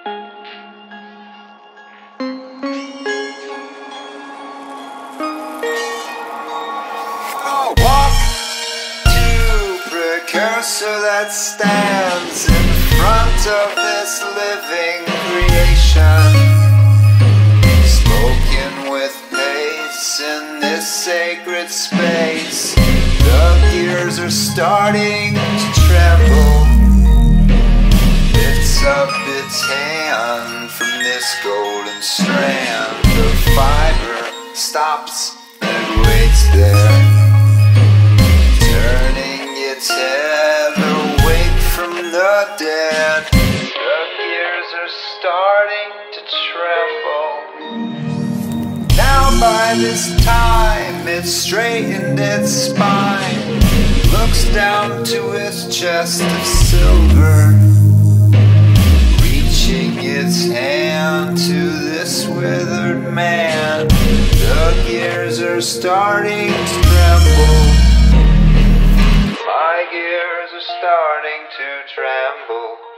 Walk to precursor that stands in front of this living creation, spoken with pace in this sacred space. The gears are starting to tremble. Lifts up its hand from this golden strand. The fiber stops and waits there, turning its head awake from the dead. The gears are starting to tremble. Now by this time it's straightened its spine, looks down to its chest of silver, reaching its hand to this withered man. The gears are starting to tremble. My gears are starting to tremble.